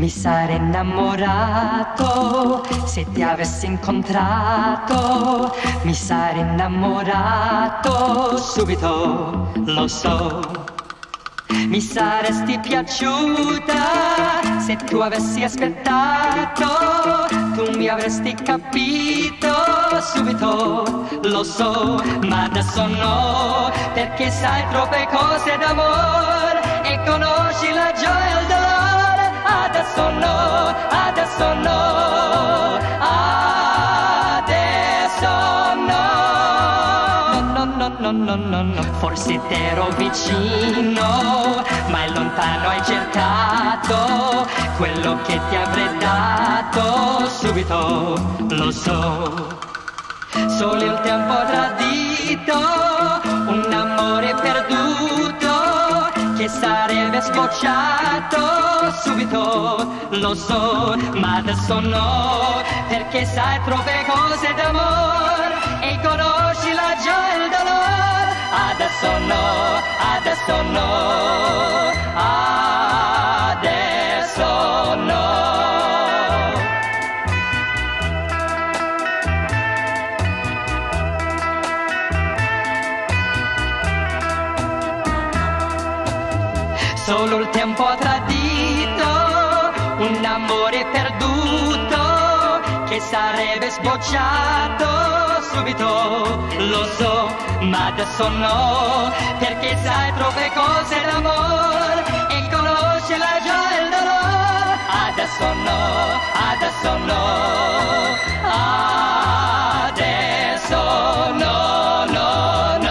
Mi sarei innamorato se ti avessi incontrato, mi sarei innamorato subito, lo so. Mi saresti piaciuta se tu avessi aspettato, tu mi avresti capito subito, lo so. Ma adesso no, perché sai troppe cose d'amore e conosci la gioia e il dolore. Adesso no, adesso no, adesso no. No. Forse t'ero vicino, ma lontano hai cercato quello che ti avrei dato subito, lo so. Solo il tempo ha tradito un amore perduto che sarebbe sbocciato subito, lo so. Ma adesso no, perché sai troppe cose d'amore e conosci la gioia e il dolore. Adesso no, adesso no, adesso no. Solo il tempo ha tradito un amore perduto che sarebbe sbocciato subito, lo so. Ma adesso no, perché sai troppe cose d'amore e conosci la gioia e il dolore. Adesso no, adesso no, adesso no, no, no.